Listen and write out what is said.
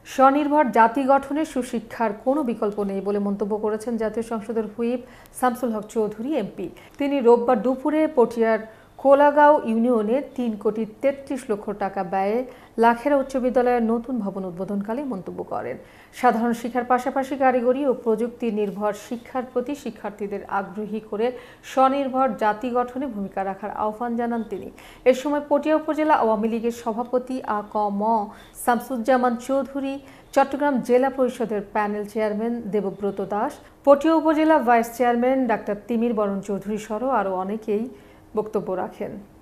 স্বনির্ভর জাতি গঠনে সুশিক্ষার কোনো বিকল্প নেই বলে মন্তব্য করেছেন জাতীয় সংসদের হুইপ শামসুল হক চৌধুরী এমপি। তিনি রোববার দুপুরে পটিয়ার কোলাগাঁও ইউনিয়নে ৩,৩৩,০০,০০০ টাকা ব্যয়ে লাখেরা উচ্চ বিদ্যালয়ের নতুন ভবন উদ্বোধনকালে মন্তব্য করেন। সাধারণ শিক্ষার পাশাপাশি কারিগরি ও প্রযুক্তি নির্ভর শিক্ষার প্রতি শিক্ষার্থীদের আগ্রহী করে স্বনির্ভর জাতি গঠনে ভূমিকা রাখার আহ্বান জানান তিনি। এ সময় পটিয়া উপজেলা আওয়ামী লীগের সভাপতি আ.ক.ম শামসুজ্জামান চৌধুরী, চট্টগ্রাম জেলা পরিষদের প্যানেল চেয়ারম্যান দেবব্রত দাস, পটিয়া উপজেলা ভাইস চেয়ারম্যান ডাক্তার তিমির বরণ চৌধুরী সহ আরও অনেকেই বক্তব্য রাখেন।